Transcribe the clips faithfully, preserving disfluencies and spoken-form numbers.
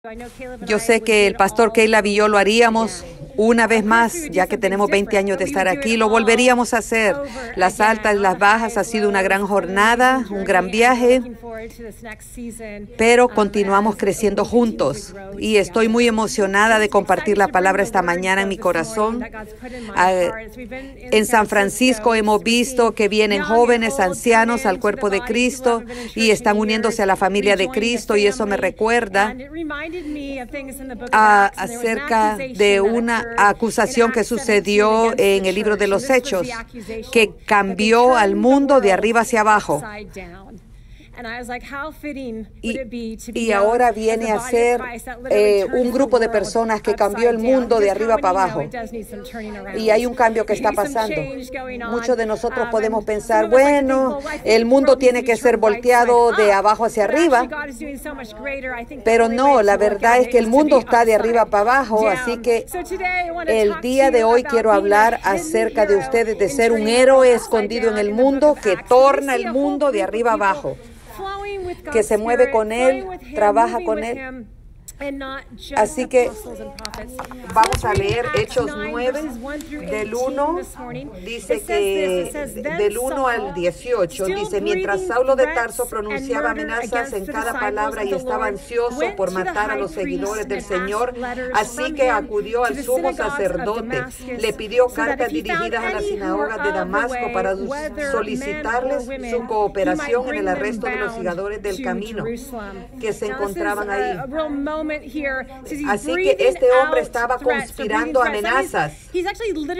Yo sé que el pastor Caleb y yo lo haríamos una vez más, ya que tenemos veinte años de estar aquí, lo volveríamos a hacer. Las altas y las bajas ha sido una gran jornada, un gran viaje, pero continuamos creciendo juntos y estoy muy emocionada de compartir la palabra esta mañana en mi corazón. En San Francisco hemos visto que vienen jóvenes, ancianos al cuerpo de Cristo y están uniéndose a la familia de Cristo, y eso me recuerda a, acerca de una acusación que sucedió en el libro de los Hechos, que cambió al mundo de arriba hacia abajo. Y, y ahora viene a ser eh, un grupo de personas que cambió el mundo de arriba para abajo. Y hay un cambio que está pasando. Muchos de nosotros podemos pensar, bueno, el mundo tiene que ser volteado de abajo hacia arriba. Pero no, la verdad es que el mundo está de arriba para abajo. Así que el día de hoy quiero hablar acerca de ustedes, de ser un héroe escondido en el mundo que torna el mundo de arriba abajo, que se mueve con Él, trabaja con Él. Así que vamos a leer Hechos nueve, del uno, dice que del uno al dieciocho, dice, mientras Saulo de Tarso pronunciaba amenazas en cada palabra y estaba ansioso por matar a los seguidores del Señor, así que acudió al sumo sacerdote, le pidió cartas dirigidas a las sinagogas de Damasco para solicitarles su cooperación en el arresto de los seguidores del camino que se encontraban ahí. Así que este hombre estaba conspirando amenazas. Él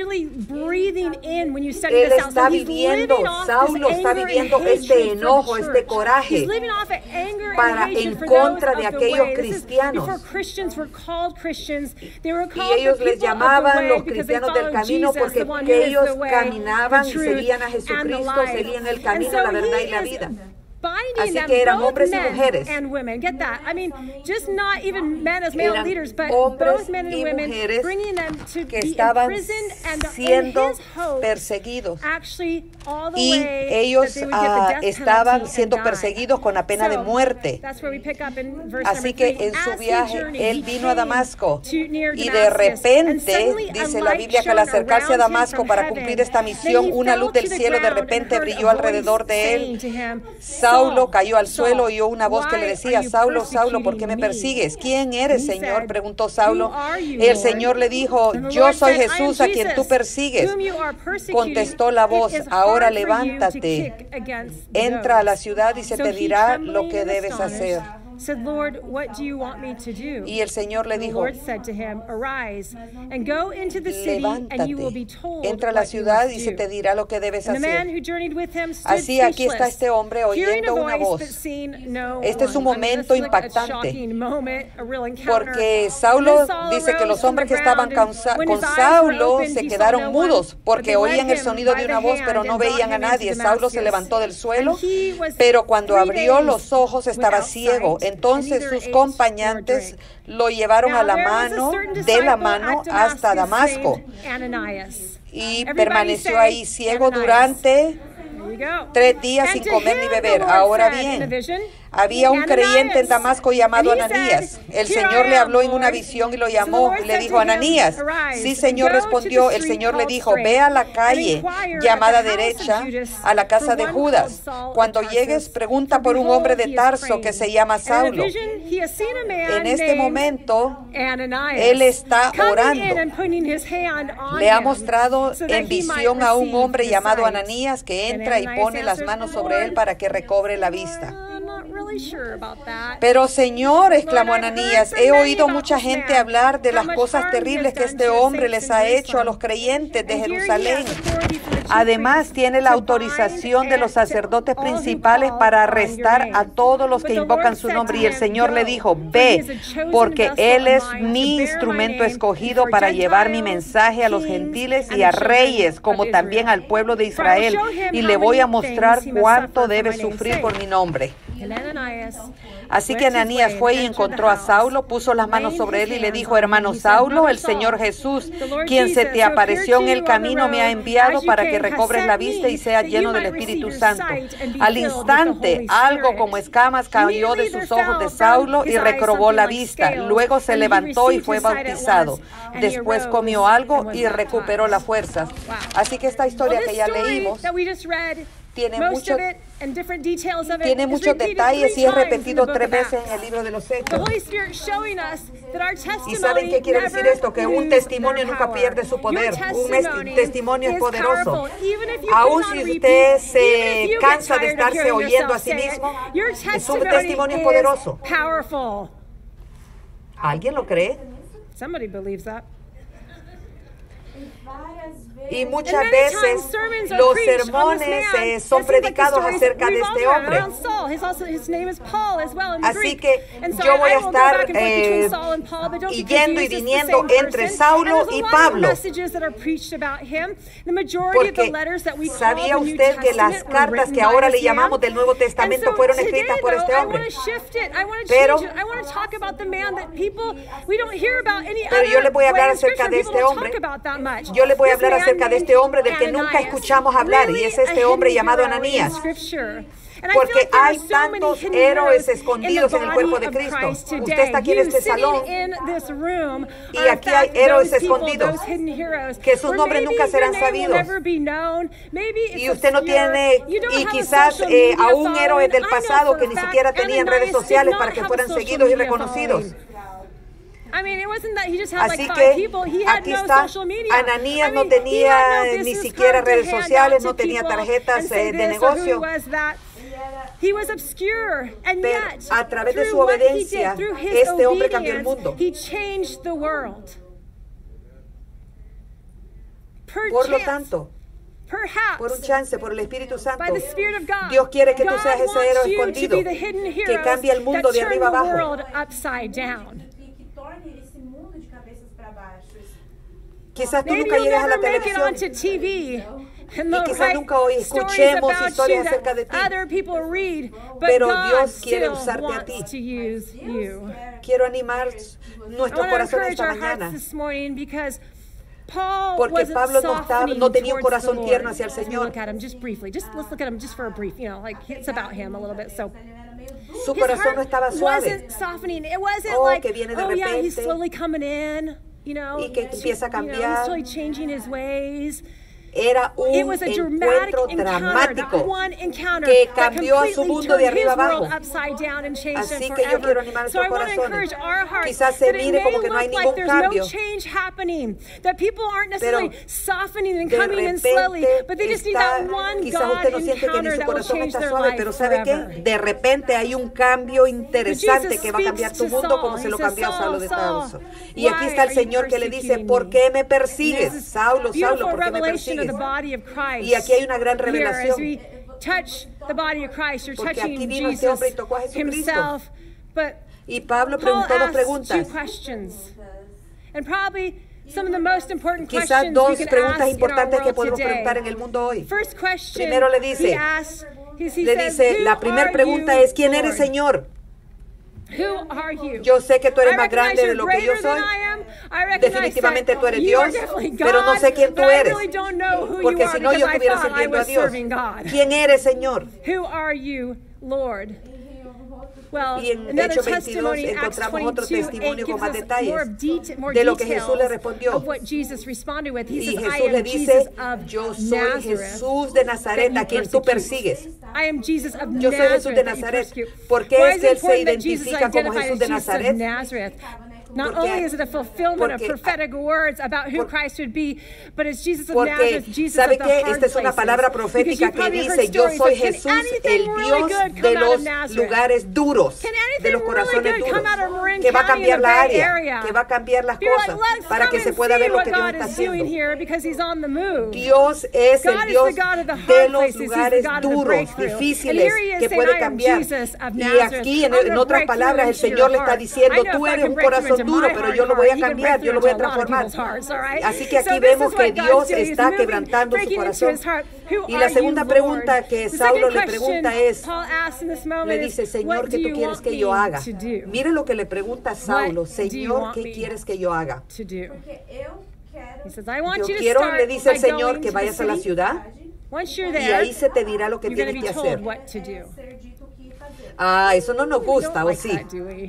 está viviendo, Saulo está viviendo este enojo, este coraje para en contra de aquellos cristianos. Y ellos les llamaban los cristianos del camino porque ellos caminaban y seguían a Jesucristo, seguían el camino, la verdad y la vida. Así que eran hombres y mujeres. Eran hombres y mujeres que estaban siendo perseguidos. Y ellos uh, estaban siendo perseguidos con la pena de muerte. Así que en su viaje, él vino a Damasco. Y de repente, dice la Biblia, que al acercarse a Damasco para cumplir esta misión, una luz del cielo de repente brilló alrededor de él. Saulo cayó al suelo y oyó una voz que le decía, Saulo, Saulo, ¿por qué me persigues? ¿Quién eres, Señor?, preguntó Saulo. El Señor le dijo, yo soy Jesús a quien tú persigues. Contestó la voz, ahora levántate, entra a la ciudad y se te dirá lo que debes hacer. Said, Lord, what do you want me to do? Y el Señor le dijo, the Lord said to him, arise and go into the city, and you will be told entra a la ciudad y se te dirá lo que debes hacer. Así aquí está este hombre oyendo una voz. Este es un momento impactante, porque Saulo dice que los hombres que estaban con Saulo se quedaron mudos porque oían el sonido de una voz, pero no veían a nadie. Saulo se levantó del suelo, pero cuando abrió los ojos estaba ciego. Entonces sus compañeros lo llevaron a la mano, de la mano hasta Damasco, y permaneció ahí ciego durante tres días sin comer ni beber. Ahora bien, había un creyente en Damasco llamado Ananías. El Señor le habló en una visión y lo llamó. Le dijo, Ananías. Sí, Señor, respondió. El Señor le dijo, ve a la calle llamada derecha, a la casa de Judas. Cuando llegues, pregunta por un hombre de Tarso que se llama Saulo. En este momento, él está orando. Le ha mostrado en visión a un hombre llamado Ananías que entra y pone las manos sobre él para que recobre la vista. Pero Señor, exclamó Ananías, he oído mucha gente hablar de las cosas terribles que este hombre les ha hecho a los creyentes de Jerusalén. Además, tiene la autorización de los sacerdotes principales para arrestar a todos los que invocan su nombre. Y el Señor le dijo, ve, porque Él es mi instrumento escogido para llevar mi mensaje a los gentiles y a reyes, como también al pueblo de Israel. Y le voy a mostrar cuánto debe sufrir por mi nombre. Así que Ananías fue y encontró a Saulo, puso las manos sobre él y le dijo: hermano Saulo, el Señor Jesús, quien se te apareció en el camino, me ha enviado para que recobres la vista y seas lleno del Espíritu Santo. Al instante, algo como escamas cayó de sus ojos de Saulo y recobró la vista. Luego se levantó y fue bautizado. Después comió algo y recuperó las fuerzas. Así que esta historia que ya leímos tiene muchos tiene muchos detalles y es repetido tres veces en el libro de los Hechos. ¿Y saben qué quiere decir esto? Que un testimonio nunca pierde su poder. Un testimonio es poderoso. Aún si usted se cansa de estarse oyendo a sí mismo, su testimonio es poderoso. ¿Alguien lo cree? Y muchas veces los sermones eh, son predicados acerca de este hombre. Así que yo voy a estar eh, yendo y viniendo entre Saulo y Pablo. Porque ¿sabía usted que las cartas que ahora le llamamos del Nuevo Testamento fueron escritas por este hombre? Pero, pero yo le voy a hablar acerca de este hombre. Yo le voy a hablar acerca de este hombre del que nunca escuchamos hablar, y es este hombre llamado Ananías. Porque hay tantos héroes escondidos en el cuerpo de Cristo. Usted está aquí en este salón y aquí hay héroes escondidos que sus nombres nunca serán sabidos. Y usted no tiene, y quizás eh, aún héroes del pasado que ni siquiera tenían redes sociales para que fueran seguidos y reconocidos. Así que aquí está, Ananías no tenía ni siquiera redes sociales, no tenía tarjetas eh, de negocio. Pero a través de su obediencia, este hombre cambió el mundo. Por lo tanto, por un chance, por el Espíritu Santo, Dios quiere que tú seas ese héroe escondido que cambia el mundo de arriba abajo. Quizás tú nunca llegas a la televisión y quizás nunca hoy escuchemos historias acerca de ti, pero Dios quiere usarte a ti. Quiero animar nuestros corazones esta mañana, porque Pablo no, estaba, no tenía un corazón tierno hacia el Señor. Su corazón no estaba suave. Oh, que viene de repente y que empieza a cambiar. Era un encuentro dramático que cambió a su mundo de arriba abajo. Así que yo quiero animar nuestros corazones. Quizás se mire como que no hay ningún cambio, pero de repente está, quizás usted no siente que ni su corazón está suave, pero ¿sabe qué? De repente hay un cambio interesante que va a cambiar tu mundo como se lo cambió a Saulo de Tarso. Y aquí está el Señor que le dice: ¿por qué me persigues? Saulo, Saulo, ¿por qué me persigues? Y aquí hay una gran revelación, porque aquí vino este hombre y tocó a Jesucristo. Y Pablo preguntó dos preguntas, quizás dos preguntas importantes que podemos preguntar en el mundo hoy. Primero le dice, le dice, la primera pregunta es: ¿quién eres, Señor? Yo sé que tú eres más grande de lo que yo soy. Definitivamente tú eres Dios, pero no sé quién tú eres, porque si no yo estuviera sirviendo a Dios. ¿Quién eres, Señor? Y en Hechos veintidós encontramos otro testimonio con más detalles de lo que Jesús le respondió. Y Jesús le dice: yo soy Jesús de Nazaret, a quien tú persigues. Yo soy Jesús de Nazaret. ¿Por qué es que Él se identifica como Jesús de Nazaret? Not only is it a fulfillment of prophetic words about who Christ would be, but it's Jesus of Nazareth, Jesus of the hard places. Esta es una palabra profética que dice: yo soy Jesús, el Dios de los lugares duros, de los corazones duros, que va a cambiar la área, que va a cambiar las cosas para que se pueda ver lo que Dios está haciendo. Dios es el Dios de los lugares duros, difíciles, que puede cambiar. Y aquí, en, en otras palabras, el Señor le está diciendo: tú eres un corazón corazón duro, pero yo lo voy a cambiar, yo lo voy a transformar. Así que aquí vemos que Dios está quebrantando su corazón. Y la segunda pregunta que Saulo le pregunta es, le dice, Señor, ¿qué tú quieres que yo haga? Mire lo que le pregunta Saulo, Señor, ¿qué quieres que yo haga? Yo quiero, le dice el Señor, que vayas a la ciudad y ahí se te dirá lo que tienes que hacer. Ah, eso no nos gusta, ¿o sí?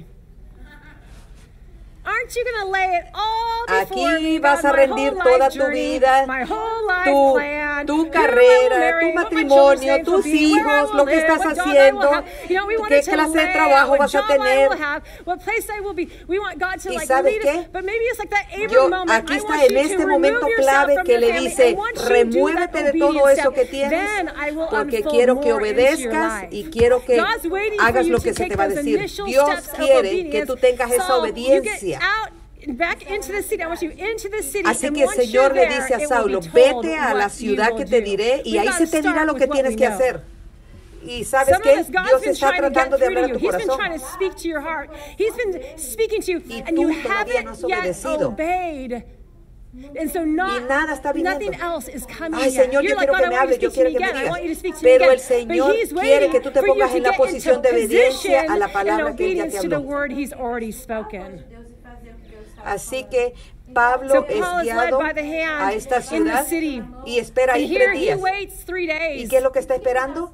Aquí vas a rendir toda tu vida, tu, tu carrera, tu matrimonio, tus hijos, lo que estás haciendo, qué clase de trabajo vas a tener. ¿Y sabes qué? Yo, aquí está en este momento clave que le dice, remuévete de todo eso que tienes, porque quiero que obedezcas y quiero que hagas lo que se te va a decir. Dios quiere que tú tengas esa obediencia. Así que el Señor le dice a Saulo, vete a la ciudad que te diré y ahí se te dirá lo que tienes que hacer. Y ¿sabes qué? Dios está tratando de hablar a tu corazón. Y tú todavía no has obedecido. Y nada está viniendo. Ay, Señor, yo quiero que me hables, yo quiero que me digas. Pero el Señor quiere que tú te pongas en la posición de obediencia a la palabra que Él ya te habló. Así que Pablo es guiado a esta ciudad y espera ahí tres días. ¿Y qué es lo que está esperando?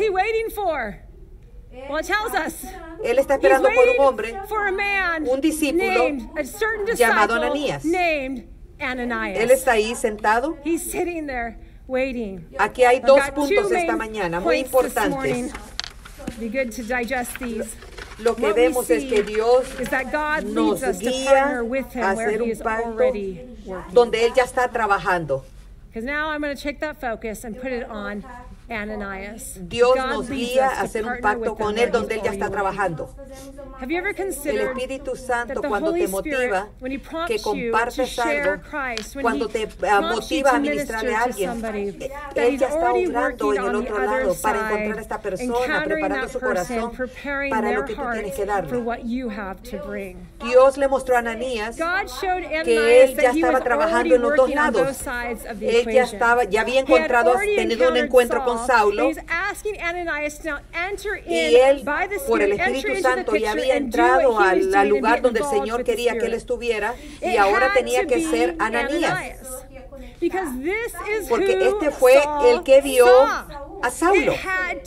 Él está esperando por un hombre, un discípulo llamado Ananías. Él está ahí sentado. Aquí hay dos puntos esta mañana muy importantes. Lo que vemos es que Dios nos guía a hacer un pacto donde Él ya está trabajando. Dios nos guía a hacer un pacto con Él donde Él ya está trabajando. El Espíritu Santo, cuando te motiva que compartas algo, cuando te uh, motiva a ministrarle a alguien, Él ya está obrando en el otro lado para encontrar a esta persona, preparando su corazón para lo que tú tienes que darle. Dios le mostró a Ananías que él ya estaba trabajando en los dos lados. Él ya estaba, ya había encontrado, tenido un encuentro con Saulo, y él, por el Espíritu Santo, ya había entrado al, al lugar donde el Señor quería que él estuviera, y ahora tenía que ser Ananías. Porque este fue el que vio a Saulo.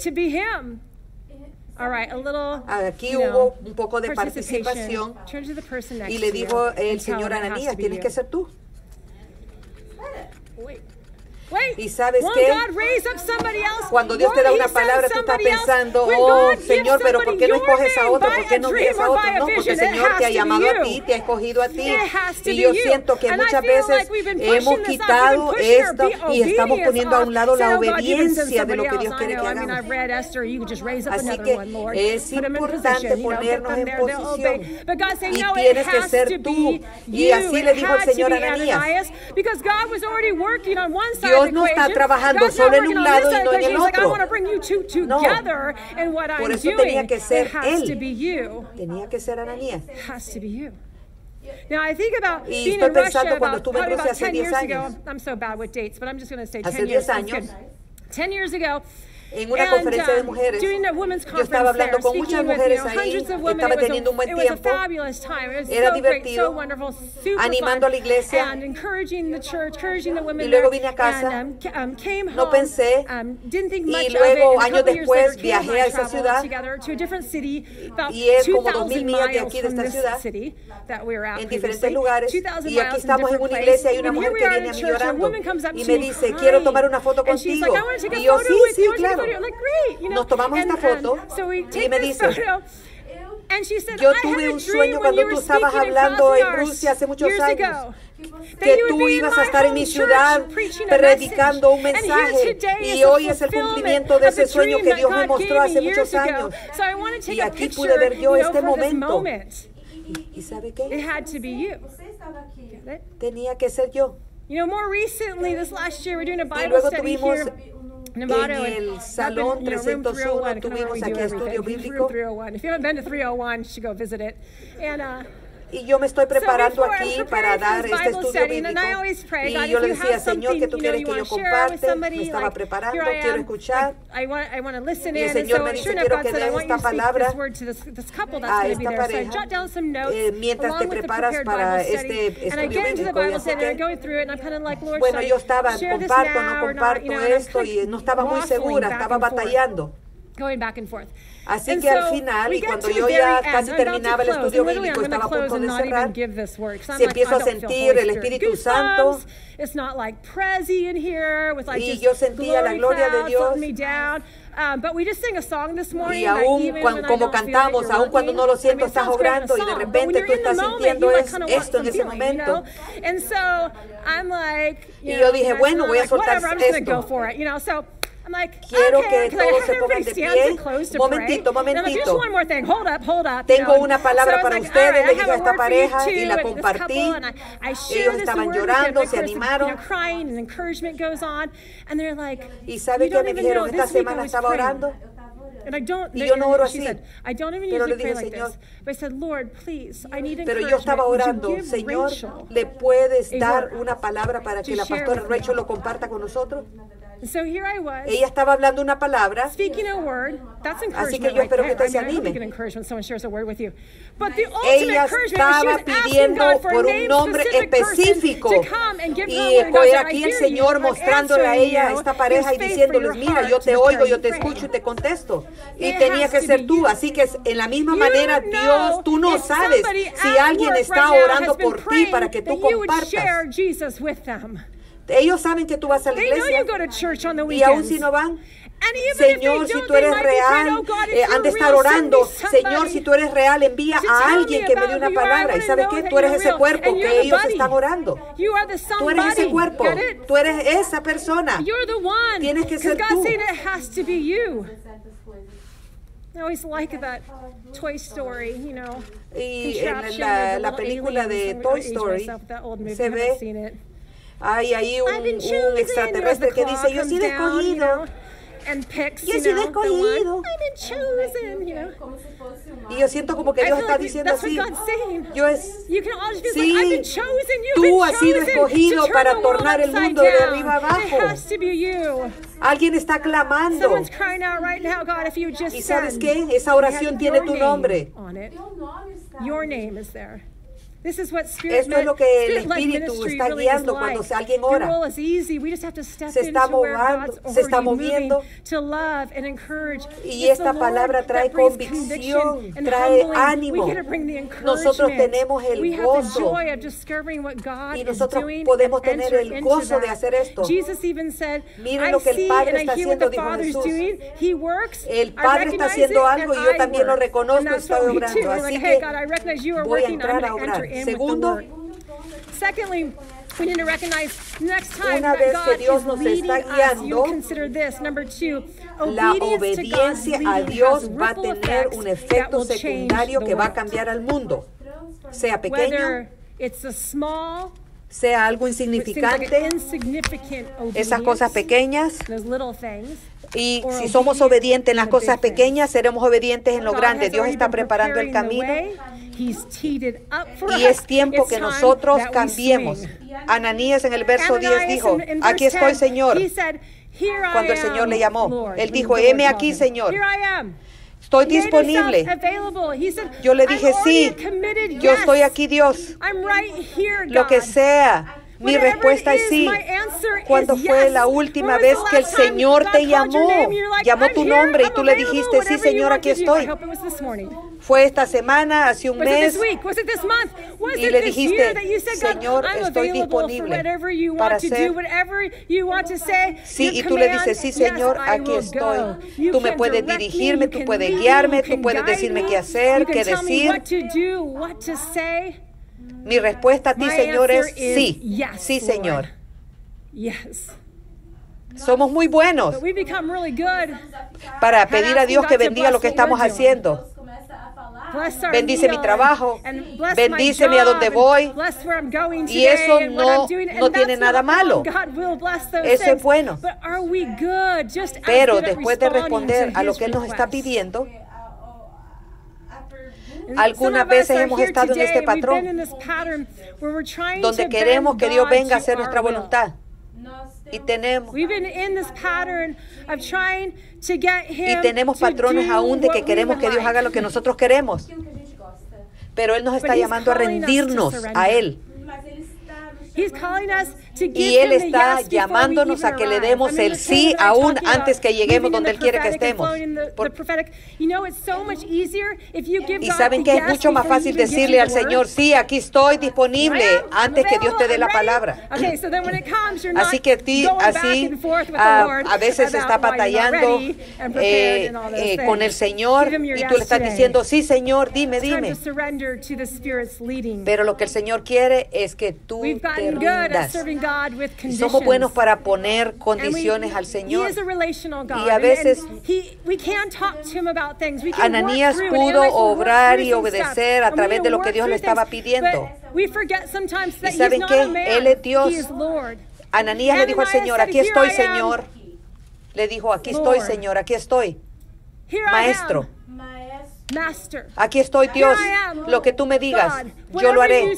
Aquí hubo un poco de participación, y le dijo el Señor a Ananías, tienes que ser tú. ¿Y sabes qué? Cuando Dios te da una palabra, tú estás pensando, oh, Señor, pero ¿por qué no escoges a otro? ¿Por qué no escoges a otro? No, porque el Señor te ha llamado a ti, te ha escogido a ti. Y yo siento que muchas veces hemos quitado esto y estamos poniendo a un lado la obediencia de lo que Dios quiere que hagamos. Así que es importante ponernos en posición. Y tienes que ser tú. Y así le dijo el Señor a Ananías. Dios no está trabajando solo en un lado y no en el otro. No. Por eso tenía que ser él. Tenía que ser Ananías. Y estoy pensando cuando estuve en Rusia hace diez años. Hace diez años. En una conferencia de mujeres, yo estaba hablando con muchas mujeres ahí, estaba teniendo un buen tiempo, era divertido, animando a la iglesia, y luego vine a casa, no pensé, y luego años después viajé a esa ciudad, y es como dos mil millas de aquí de esta ciudad, en diferentes lugares, y aquí estamos en una iglesia y una mujer que viene a mí llorando, y me dice, quiero tomar una foto contigo, y yo, sí, sí, claro. Nos tomamos esta foto y me dice, yo tuve un sueño cuando tú estabas hablando en Rusia hace muchos años, que tú ibas a estar en mi ciudad predicando un mensaje, y hoy es el cumplimiento de ese sueño que Dios me mostró hace muchos años, y aquí pude ver yo este momento. ¿Y, y sabe qué? Tenía que ser yo. Y luego tuvimos en el Salón trescientos uno, tuvimos aquí Estudio Bíblico. Y yo me estoy preparando aquí para dar este estudio bíblico. Y yo le decía, Señor, ¿qué tú quieres que yo comparte? Me estaba preparando, quiero escuchar. Y el Señor me dice, quiero que den esta palabra a esta pareja eh, mientras te preparas para este estudio bíblico. Y así que, bueno, yo estaba, comparto, no comparto esto, y no estaba muy segura, estaba batallando. Going back and forth. Así and que so al final, y cuando yo ya casi terminaba el estudio bíblico, estaba a punto de cerrar, si empiezo a sentir el Espíritu Santo, y yo sentía la gloria de Dios. Um, but we just sang a song this morning y aún cuando, como cantamos, aún cuando no lo siento, I mean, estás orando y de repente tú estás sintiendo es, esto en ese momento. You know? And so I'm like, you y yo dije, know, bueno, voy a soltar whatever, I'm just gonna go for it, you know, so I'm like, quiero okay, que todos se pongan de pie. Momentito, momentito. Tengo una palabra para ustedes, le dije a esta pareja y la compartí. Ellos estaban llorando, se animaron. Y ¿sabe qué me dijeron? Esta semana estaba orando. Y yo no oro así. Pero le dije, Señor, pero yo estaba orando, Señor, ¿le puedes dar una palabra para que la pastora Rachel lo comparta con nosotros? So here I was, ella estaba hablando una palabra, speaking a word. That's así que yo espero que usted se anime. Ella estaba pidiendo por un nombre específico y fue aquí el Señor mostrándole a ella, a esta pareja, y diciéndoles, mira, yo te oigo, yo te escucho y te contesto. Y tenía que ser tú, así que en la misma manera, Dios, tú no sabes si alguien está orando por ti para que tú compartas. Ellos saben que tú vas a la iglesia y aún si no van, Señor, si tú eres real, eh, han de estar orando. Señor, si tú eres real, envía a alguien que me dé una palabra. ¿Y sabes qué? Tú eres ese cuerpo que ellos están orando. Tú eres ese cuerpo. Tú eres esa persona. Tienes que ser tú. I always like that Toy Story, you know. Y en la, la película de Toy Story se ve, hay ahí un, un extraterrestre que dice, yo he sido escogido. Yo he sido escogido. Y yo siento como que Dios está diciendo así. Yo es, sí, tú has sido escogido para tornar el mundo de arriba abajo. Alguien está clamando. ¿Y sabes qué? Esa oración tiene tu nombre. Esto es lo que el Espíritu está guiando cuando alguien ora. Se está moviendo, se está moviendo. Y esta palabra trae convicción, trae ánimo. Nosotros tenemos el gozo. Y nosotros podemos tener el gozo de hacer esto. Miren lo que el Padre está haciendo, dijo Jesús. El Padre está haciendo algo y yo también lo reconozco y estoy obrando. Así que voy a entrar a obrar. Segundo, una vez que Dios nos está guiando, la obediencia a Dios va a tener un efecto secundario que va a cambiar al mundo, sea pequeño, sea algo insignificante, esas cosas pequeñas. Y si somos obedientes en las cosas pequeñas, seremos obedientes en lo grande. Dios está preparando el camino y es tiempo que nosotros cambiemos. Ananías en el verso diez dijo, aquí estoy, Señor. Cuando el Señor le llamó, él dijo, heme aquí, Señor. Estoy disponible. Yo le dije, sí, yo estoy aquí, Dios. Lo que sea. Mi respuesta es sí. ¿Cuándo fue la última vez que el Señor te llamó? Llamó tu nombre y tú le dijiste, sí, Señor, aquí estoy. Fue esta semana, hace un mes, y le dijiste, Señor, estoy disponible para hacer. Sí, y tú le dices, sí, Señor, aquí estoy. Tú me puedes dirigirme, tú puedes guiarme, tú puedes decirme qué hacer, qué decir. Mi respuesta a ti, Señor, es sí. Sí, Señor. Somos muy buenos para pedir a Dios que bendiga lo que estamos haciendo. Bendice mi trabajo, bendíceme a donde voy, y eso no, no tiene nada malo. Eso es bueno. Pero después de responder a lo que Él nos está pidiendo, Algunas veces hemos estado en este patrón donde queremos que Dios venga a hacer nuestra voluntad. Y tenemos, y tenemos patrones aún de que queremos que Dios haga lo que nosotros queremos. Pero Él nos está llamando a rendirnos a Él. Y Él está llamándonos a que le demos el sí aún antes que lleguemos donde Él quiere que estemos. Por... Y saben que es mucho más fácil decirle al Señor, sí, aquí estoy disponible, antes que Dios te dé la palabra. Así que ti, así a, a veces está batallando eh, eh, con el Señor y tú le estás diciendo, sí, Señor, dime, dime. Pero lo que el Señor quiere es que tú te rindas. Somos buenos para poner condiciones al Señor. Y a veces Ananías pudo obrar y obedecer a través de lo que Dios le estaba pidiendo. ¿Y saben qué? Él es Dios. Ananías le dijo al Señor, aquí estoy, Señor. Le dijo, aquí estoy, Señor, aquí estoy. Maestro. Aquí estoy, Dios. Lo que tú me digas, yo lo haré.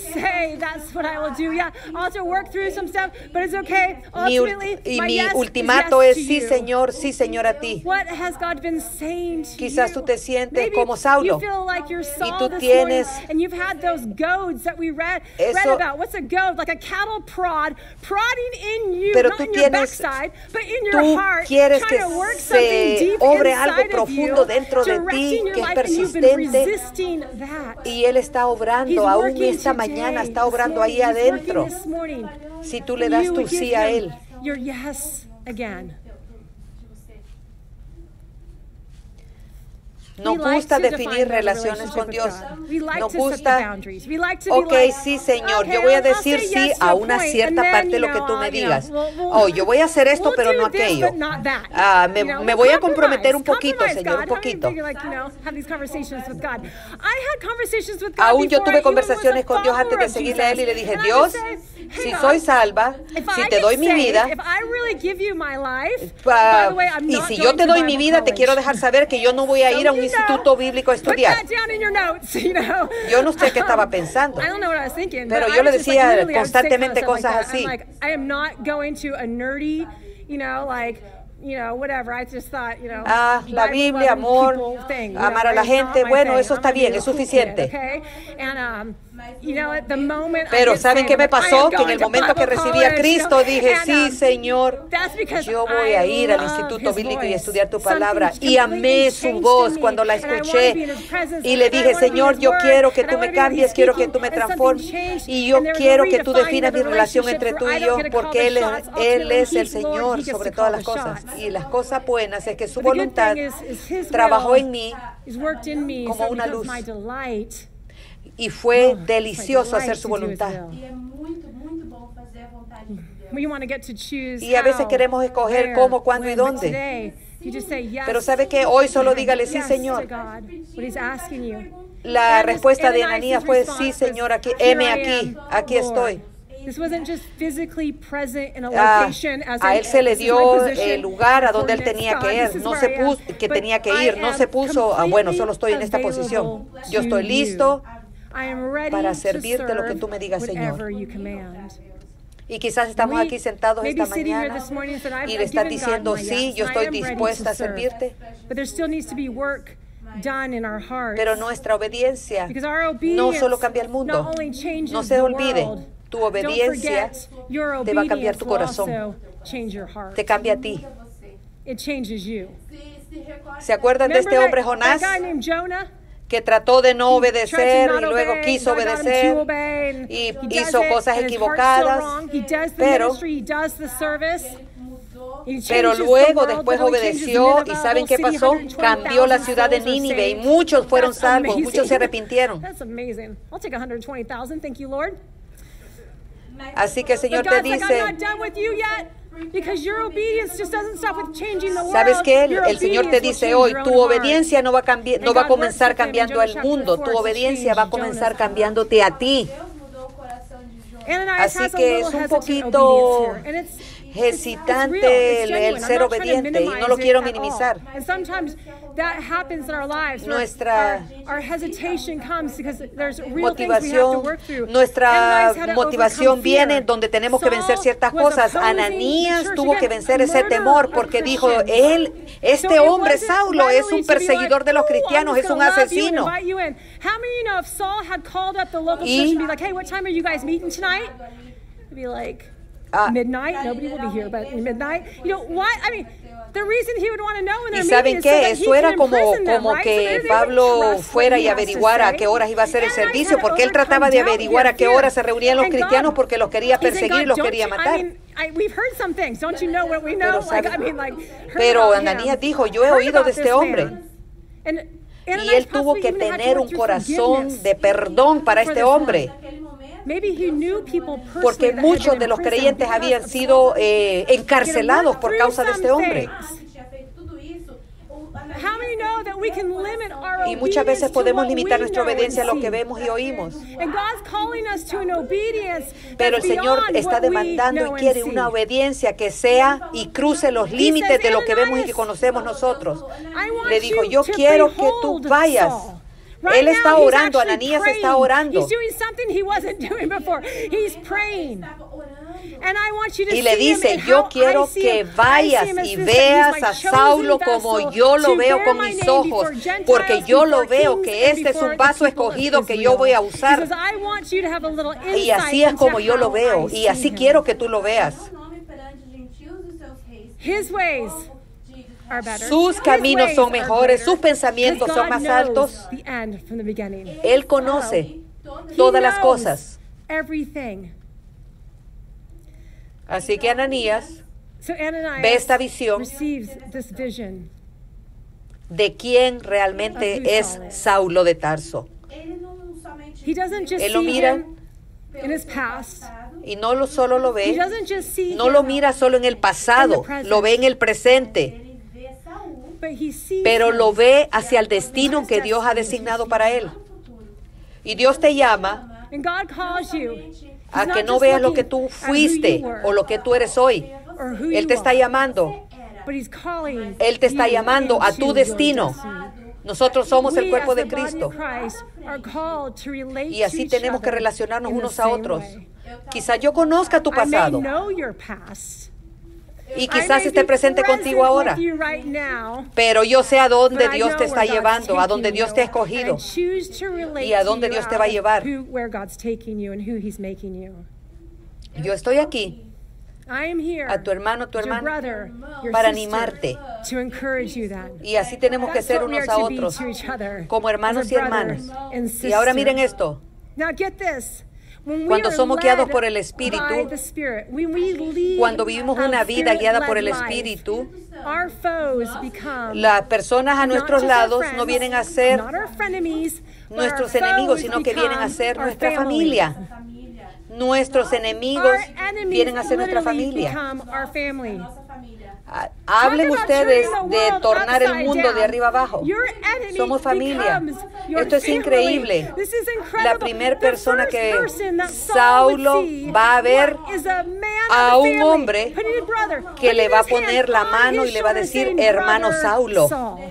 Mi, y mi ultimato es sí, Señor, sí, Señor, a ti. Quizás tú te sientes como Saulo y tú tienes eso, pero tú tienes, tú quieres que se obre algo profundo dentro de ti que es persistente, y Él está obrando aún esta mañana, está obrando ahí adentro. Si tú le das tu sí a Él. Nos gusta definir relaciones con Dios. Nos gusta, ok, sí, Señor, yo voy a decir sí a una cierta parte de lo que tú me digas. Oh, yo voy a hacer esto, pero no aquello. Uh, me, me voy a comprometer un poquito, Señor, un poquito. Aún yo tuve conversaciones con Dios antes de seguirle a Él y le dije, Dios, si soy salva, si te doy mi vida, uh, y si yo te doy mi vida, te quiero dejar saber que yo no voy a ir a un instituto bíblico a estudiar. Yo no sé qué estaba pensando, pero yo le decía constantemente cosas así. Ah, la Biblia, amor, amar a la gente, bueno, eso está bien, es suficiente. Pero ¿saben qué me pasó? Que en el momento que recibí a Cristo dije, sí, Señor, yo voy a ir al Instituto Bíblico y estudiar tu palabra. Y amé su voz cuando la escuché. Y le dije, Señor, yo quiero que tú me cambies, quiero que tú me transformes. Y yo quiero que tú definas mi relación entre tú y yo, porque Él es, Él es el Señor sobre todas las cosas. Y las cosas buenas es que su voluntad trabajó en mí como una luz. Y fue delicioso hacer su voluntad. Y a veces queremos escoger cómo, cuándo y dónde. Pero ¿sabe qué? Hoy solo dígale sí, Señor. La respuesta de Ananías fue sí, Señor, aquí, heme aquí, aquí estoy. Ah, a él se le dio el lugar a donde él tenía que ir, no se puso, que tenía que ir, no se puso, ah, bueno, solo estoy en esta posición. Yo estoy listo para servirte lo que tú me digas, Señor. Y quizás estamos aquí sentados esta mañana y le estás diciendo, sí, yo estoy dispuesta a servirte. Pero nuestra obediencia no solo cambia el mundo. No se olvide, tu obediencia te va a cambiar tu corazón. Te cambia a ti. ¿Se acuerdan de este hombre Jonás? Que trató de no obedecer y luego quiso obedecer y hizo cosas equivocadas, pero, pero luego después obedeció y ¿saben qué pasó? Cambió la ciudad de Nínive y muchos fueron salvos, muchos se arrepintieron. Así que el Señor te dice, ¿sabes qué? El, el Señor te dice hoy, tu obediencia no va a cambiar, no va a comenzar cambiando el mundo, tu obediencia va a comenzar cambiándote a ti. Así que es un poquito, hesitante el, el ser obediente, y no lo quiero minimizar. Nuestra motivación, nuestra motivación viene donde tenemos que vencer ciertas cosas. Ananías tuvo que vencer ese temor porque dijo, él, este hombre Saulo es un perseguidor de los cristianos, es un asesino. Y Uh, midnight, nobody will be here, but midnight, you know what? I mean, the reason he would want to know when they're ¿Y saben qué? So Eso era como, como que Pablo fuera y averiguara a qué horas iba a hacer el servicio, porque él trataba de averiguar a qué horas se reunían los cristianos porque los quería perseguir, los quería matar. Pero Ananías dijo, yo he oído de este hombre. Y él tuvo que tener un corazón de perdón para este hombre. Porque muchos de los creyentes habían sido eh, encarcelados por causa de este hombre. Y muchas veces podemos limitar nuestra obediencia a lo que vemos y oímos. Pero el Señor está demandando y quiere una obediencia que sea y cruce los límites de lo que vemos y que conocemos nosotros. Le dijo, yo quiero que tú vayas. Él está orando, Ananías está orando. Y le dice, yo quiero que vayas y veas a Saulo como yo lo veo con mis ojos, porque yo lo veo que este es un vaso escogido que yo voy a usar. Y así es como yo lo veo, y así quiero que tú lo veas. Sus caminos son mejores, sus pensamientos son más altos. Él conoce todas las cosas. Así que Ananías ve esta visión de quién realmente es Saulo de Tarso. Él lo mira y no lo solo lo ve, no lo mira solo en el pasado, lo ve en el presente. Pero lo ve hacia el destino que Dios ha designado para él. Y Dios te llama a que no veas lo que tú fuiste o lo que tú eres hoy. Él te está llamando. Él te está llamando a tu destino. Nosotros somos el cuerpo de Cristo. Y así tenemos que relacionarnos unos a otros. Quizás yo conozca tu pasado. Y quizás esté presente contigo ahora. Pero yo sé a dónde Dios te está llevando, a dónde Dios te ha escogido y a dónde Dios te va a llevar. Yo estoy aquí, a tu hermano, tu hermana, para animarte. Y así tenemos que ser unos a otros, como hermanos y hermanas. Y ahora miren esto. Cuando somos guiados por el Espíritu, cuando vivimos una vida guiada por el Espíritu, las personas a nuestros lados no vienen a ser nuestros enemigos, sino que vienen a ser nuestra familia. Nuestros enemigos vienen a ser nuestra familia. Hablen ustedes de tornar el mundo de arriba abajo. Somos familia. Esto es increíble. La primera persona que Saulo va a ver a un hombre que le va a poner la mano y le va a decir, hermano Saulo.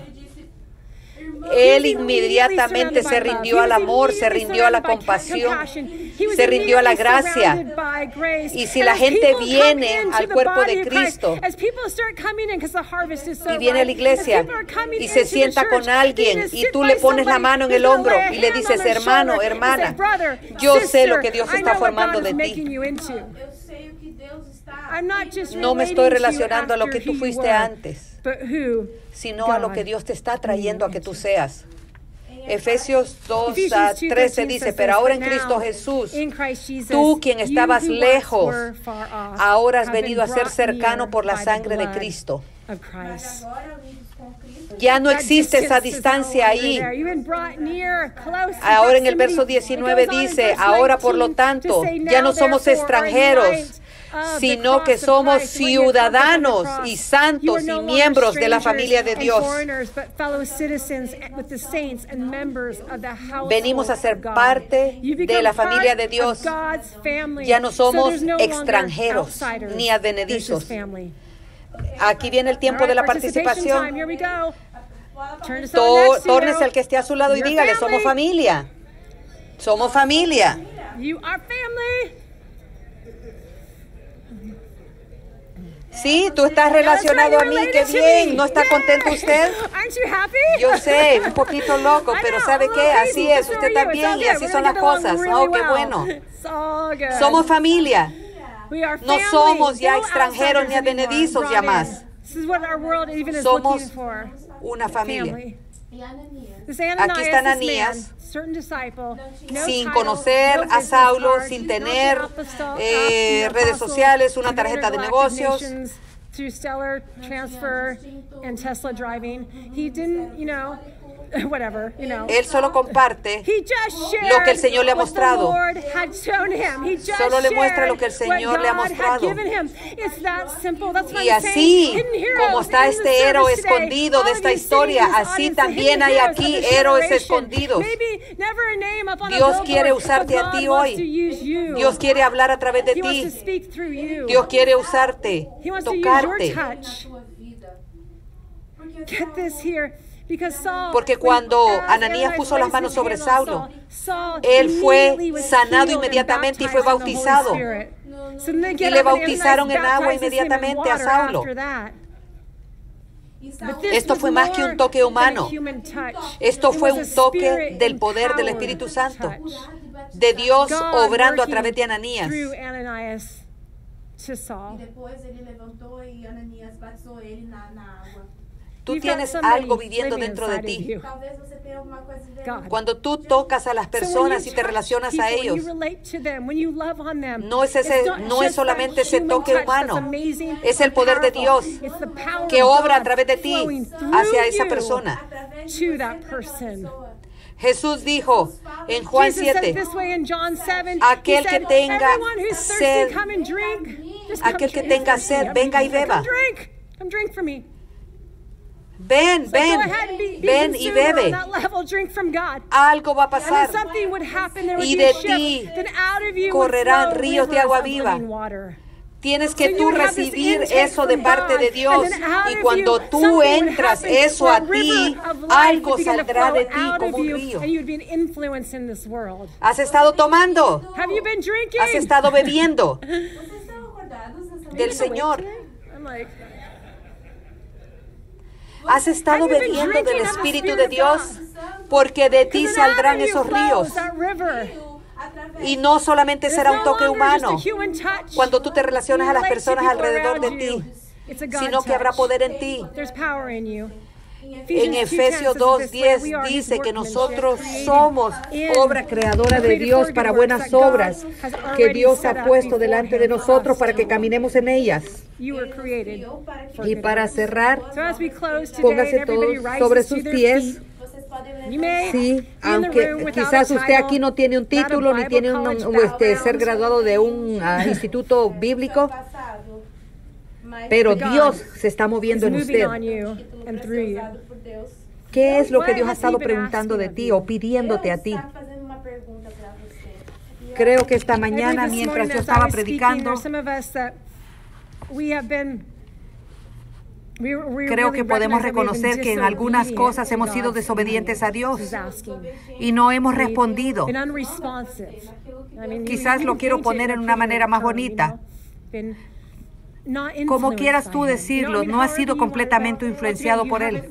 Él inmediatamente se rindió al amor, se rindió a la compasión, se rindió a la gracia. Y si la gente viene al cuerpo de Cristo y viene a la iglesia y se sienta con alguien y tú le pones la mano en el hombro y le dices, hermano, hermana, yo sé lo que Dios está formando de ti. No me estoy relacionando a lo que tú fuiste antes, sino a lo que Dios te está trayendo a que tú seas. Efesios dos a trece dice, pero ahora en Cristo Jesús, tú quien estabas lejos, ahora has venido a ser cercano por la sangre de Cristo. Ya no existe esa distancia ahí. Ahora en el verso diecinueve dice, ahora por lo tanto, ya no somos extranjeros sino que somos ciudadanos y santos y miembros de la familia de Dios. Venimos a ser parte de la familia de Dios. Ya no somos extranjeros ni advenedizos. Aquí viene el tiempo de la participación. Tórnese al que esté a su lado y dígale, somos familia. Somos familia. Sí, tú estás relacionado a mí, qué bien. ¿No está contento usted? Yo sé, un poquito loco, pero ¿sabe qué? Así es, usted también, y así son las cosas. Oh, qué bueno. Somos familia. No somos ya extranjeros ni advenedizos ya más. Somos una familia. Aquí está Ananías, sin conocer a Saulo, sin tener eh, redes sociales, una tarjeta de negocios. Through stellar transfer and Tesla driving, he didn't, you know, whatever, you know. Él solo comparte lo que el Señor le ha mostrado. Solo le muestra lo que el Señor le ha mostrado. Y así como está este héroe escondido de esta historia, así también hay aquí héroes escondidos. Dios quiere usarte a ti hoy. Dios quiere hablar a través de ti. Dios quiere usarte, tocarte. Get this here. Porque cuando Ananías puso las manos sobre Saulo, él fue sanado inmediatamente y fue bautizado. Y le bautizaron en agua inmediatamente a Saulo. Esto fue más que un toque humano. Esto fue un toque del poder del Espíritu Santo, de Dios obrando a través de Ananías. Tú tienes algo viviendo dentro de ti. Cuando tú tocas a las personas y te relacionas a ellos, no es, ese, no es solamente ese toque humano, es el poder de Dios que obra a través de ti hacia esa persona. Jesús dijo en Juan siete, aquel que tenga sed, aquel que tenga sed, venga y beba. Ven, ven, ven y bebe. Algo va a pasar y de ti correrán ríos de agua viva. Tienes que tú recibir eso de parte de Dios, y cuando tú entras eso a ti, algo saldrá de ti como un río. ¿Has estado tomando? ¿Has estado bebiendo del Señor? ¿Has estado bebiendo del Espíritu de Dios? Porque de ti saldrán esos ríos. Y no solamente será un toque humano cuando tú te relacionas a las personas alrededor de ti, sino que habrá poder en ti. En Efesios dos diez dice que nosotros somos obra creadora de Dios para buenas obras que Dios ha puesto delante de nosotros para que caminemos en ellas. Y para cerrar, póngase todos sobre sus pies. Sí, aunque quizás usted aquí no tiene un título ni tiene un, un, este, ser graduado de un uh, instituto bíblico, pero Dios se está moviendo en usted. ¿Qué es lo que Dios ha estado preguntando de ti o pidiéndote a ti? Creo que esta mañana, mientras yo estaba predicando, creo que podemos reconocer que en algunas cosas hemos sido desobedientes a Dios y no hemos respondido. Quizás lo quiero poner en una manera más bonita. Como quieras tú decirlo, no has sido completamente influenciado por Él.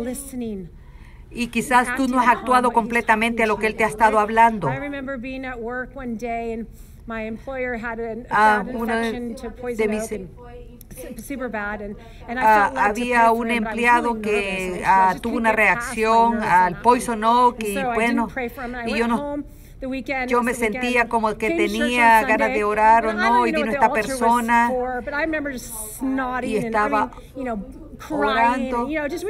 Y quizás tú no has actuado completamente a lo que Él te ha estado hablando. Ah, uno de mis Uh, había un empleado que uh, tuvo una reacción al Poison Oak y bueno, y yo no, yo me sentía como que tenía ganas de orar o no, y vino esta persona y estaba orando.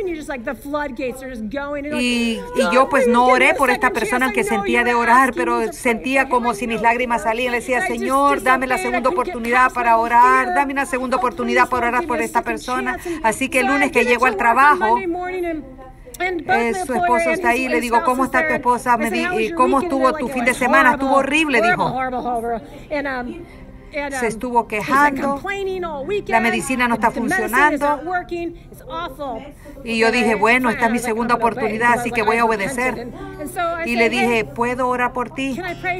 Y, y yo pues no oré por esta persona que sentía de orar, pero sentía como si mis lágrimas salían. Le decía, Señor, dame la segunda oportunidad para orar, dame una segunda oportunidad para orar por esta persona. Así que el lunes que llego al trabajo, Eh, su esposo está ahí, le digo, ¿cómo está tu esposa? Me di, ¿cómo estuvo tu fin de semana? Estuvo horrible, dijo. Se estuvo quejando, la medicina no está funcionando. Y yo dije, bueno, esta es mi segunda oportunidad, así que voy a obedecer. Y le dije, ¿puedo orar por ti?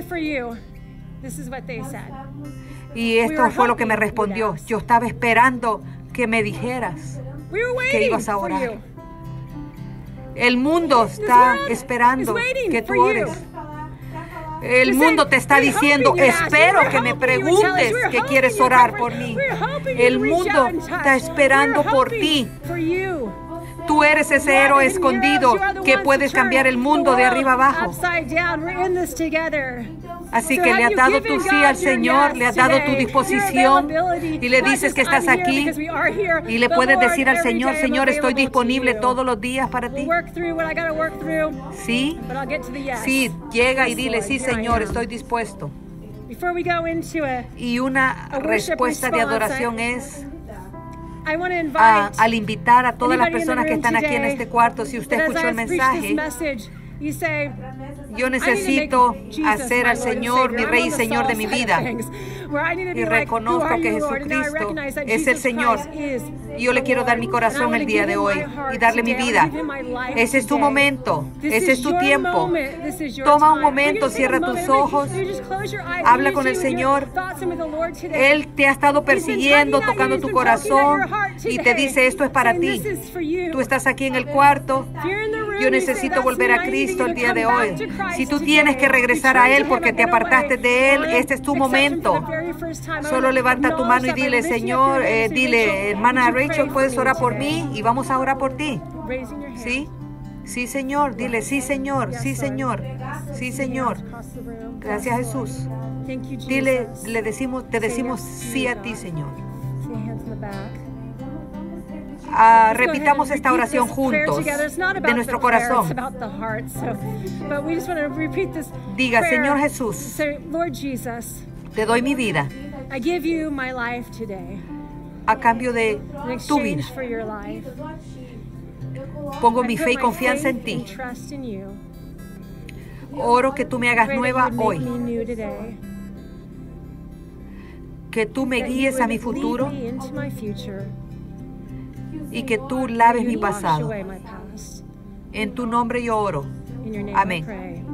Y esto fue lo que me respondió. Yo estaba esperando que me dijeras que ibas a orar. El mundo está esperando que tú ores. El mundo te está diciendo, espero que me preguntes que quieres orar por mí. El mundo está esperando por ti. Tú eres ese héroe escondido que puedes cambiar el mundo de arriba abajo. Así que le has dado tu sí al Señor, le has dado tu disposición y le dices que estás aquí y le puedes decir al Señor, Señor, estoy disponible todos los días para ti. Sí, sí, llega y dile, sí, Señor, estoy dispuesto. Y una respuesta de adoración es a, al invitar a todas las personas que están aquí en este cuarto, si usted escuchó el mensaje, yo necesito hacer al Señor mi Rey y Señor de mi vida. Y reconozco que Jesucristo es el Señor. Y yo le quiero dar mi corazón el día de hoy y darle mi vida. Ese es tu momento. Ese es tu tiempo. Toma un momento, cierra tus ojos. Habla con el Señor. Él te ha estado persiguiendo, tocando tu corazón y te dice, esto es para ti. Tú estás aquí en el cuarto. Yo necesito volver a Cristo el día de hoy. Si tú tienes que regresar a Él porque te apartaste de Él, este es tu momento. Solo levanta tu mano y dile, Señor, eh, dile, hermana Rachel, ¿puedes orar por mí? Y vamos a orar por ti. ¿Sí? Sí, Señor. Dile, sí, Señor. Sí, Señor. Sí, Señor. Gracias, Jesús. Dile, le decimos, te decimos sí a ti, Señor. Uh, repitamos esta oración juntos de nuestro corazón. Diga, Señor Jesús, te doy mi vida a cambio de tu vida. Pongo mi fe y confianza en ti. Oro que tú me hagas nueva hoy. Que tú me guíes a mi futuro. Y que tú laves mi pasado. En tu nombre yo oro. Amén.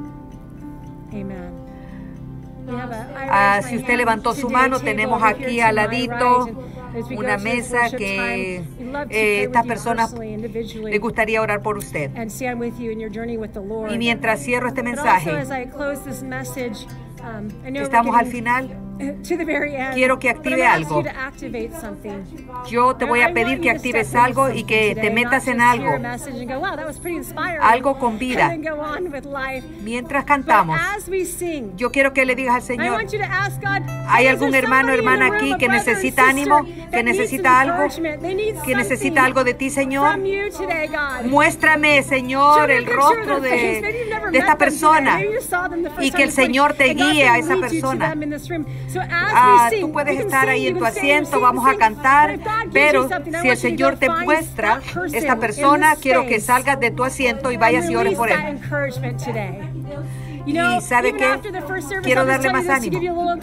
Ah, si usted levantó su mano, tenemos aquí al ladito una mesa que eh, estas personas les gustaría orar por usted. Y mientras cierro este mensaje, estamos al final. Quiero que active algo. Yo te voy a pedir que actives algo y que te metas en algo. Algo con vida. Mientras cantamos, yo quiero que le digas al Señor, ¿hay algún hermano o hermana aquí que necesita ánimo? ¿Que necesita algo? ¿Que necesita algo de ti, Señor? Muéstrame, Señor, el rostro de, de esta persona y que el Señor te guíe a esa persona. Ah, tú puedes estar ahí en tu asiento, vamos a cantar, pero si el Señor te muestra esta persona, quiero que salgas de tu asiento y vayas y ores por él. Y ¿sabe qué? Quiero darle más ánimo.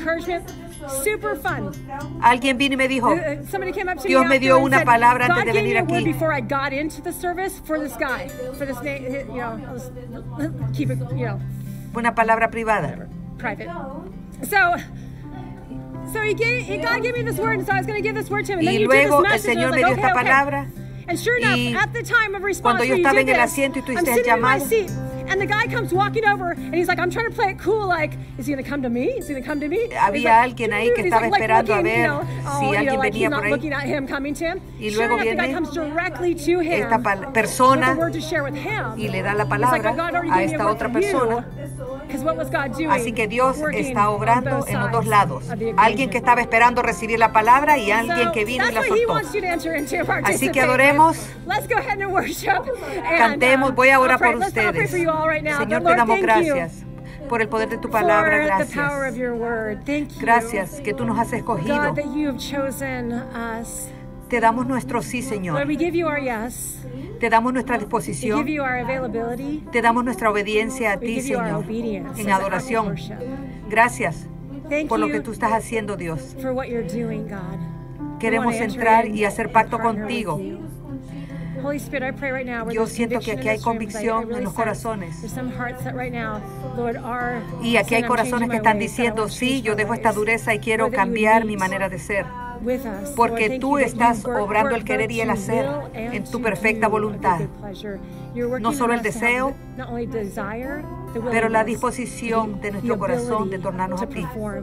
Alguien vino y me dijo, Dios me dio una palabra antes de venir aquí. Una palabra privada. Y luego el Señor me dio esta palabra. Y cuando yo estaba en el asiento y tú hiciste el llamado, and the guy comes walking over and he's like, I'm trying to play it cool, like, is he going to come to me? Is he going to come to me? Había alguien ahí que estaba esperando a ver si alguien venía por ahí. Y luego viene esta persona y le da la palabra a esta otra persona. Así que Dios está obrando en los dos lados. Alguien que estaba esperando recibir la palabra y alguien que vino y la soltó. Así que adoremos, cantemos, voy a orar por ustedes. Señor, te damos gracias por el poder de tu palabra. Gracias. Gracias que tú nos has escogido. Te damos nuestro sí, Señor. Te damos nuestra disposición. Te damos nuestra obediencia a ti, Señor, en adoración. Gracias por lo que tú estás haciendo, Dios. Queremos entrar y hacer pacto contigo. Yo siento que aquí hay convicción en los corazones. Y aquí hay corazones que están diciendo, sí, yo dejo esta dureza y quiero cambiar mi manera de ser. Porque tú estás obrando el querer y el hacer en tu perfecta voluntad. No solo el deseo, pero la disposición de nuestro corazón de tornarnos a ti.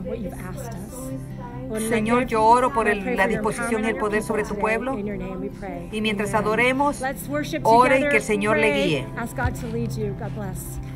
Señor, yo oro por el, la disposición y el poder sobre tu pueblo. Y mientras adoremos, ore y que el Señor le guíe.